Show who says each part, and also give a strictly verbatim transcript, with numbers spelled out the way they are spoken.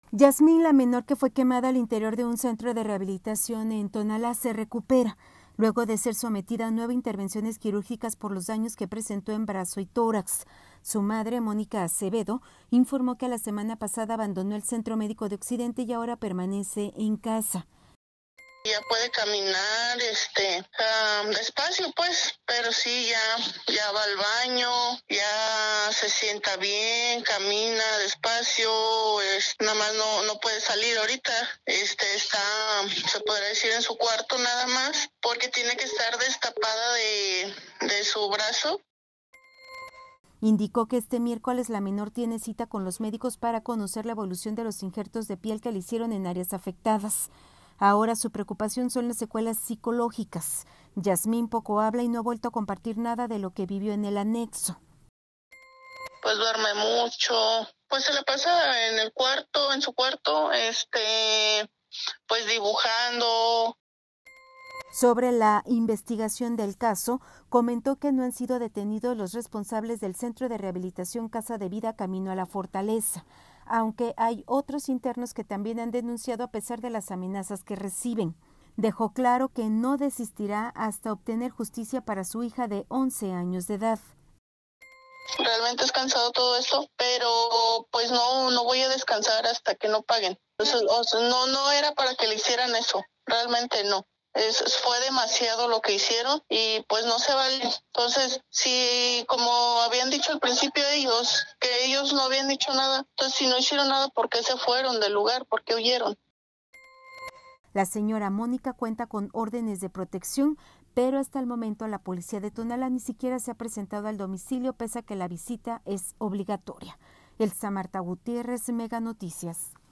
Speaker 1: Yasmín, la menor que fue quemada al interior de un centro de rehabilitación en Tonalá, se recupera luego de ser sometida a nueve intervenciones quirúrgicas por los daños que presentó en brazo y tórax. Su madre, Mónica Acevedo, informó que la semana pasada abandonó el Centro Médico de Occidente y ahora permanece en casa.
Speaker 2: Ya puede caminar, este, um, despacio pues, pero sí ya, ya va al baño, ya se sienta bien, camina despacio, es, nada más no, no puede salir ahorita, este, está, se podría decir en su cuarto nada más, porque tiene que estar destapada de, de su brazo.
Speaker 1: Indicó que este miércoles la menor tiene cita con los médicos para conocer la evolución de los injertos de piel que le hicieron en áreas afectadas. Ahora su preocupación son las secuelas psicológicas. Yasmín poco habla y no ha vuelto a compartir nada de lo que vivió en el anexo.
Speaker 2: Pues duerme mucho, pues se la pasa en el cuarto, en su cuarto, este, pues dibujando.
Speaker 1: Sobre la investigación del caso, comentó que no han sido detenidos los responsables del Centro de Rehabilitación Casa de Vida Camino a la Fortaleza, aunque hay otros internos que también han denunciado a pesar de las amenazas que reciben. Dejó claro que no desistirá hasta obtener justicia para su hija de once años de edad.
Speaker 2: Realmente es cansado todo esto, pero pues no, no voy a descansar hasta que no paguen. Entonces, o sea, no, no era para que le hicieran eso, realmente no. Es, fue demasiado lo que hicieron y pues no se vale. Entonces, si como habían dicho al principio ellos, que ellos no habían dicho nada, entonces si no hicieron nada, ¿por qué se fueron del lugar? ¿Por qué huyeron?
Speaker 1: La señora Mónica cuenta con órdenes de protección, pero hasta el momento la policía de Tonalá ni siquiera se ha presentado al domicilio pese a que la visita es obligatoria. Elsa Marta Gutiérrez, Mega Noticias.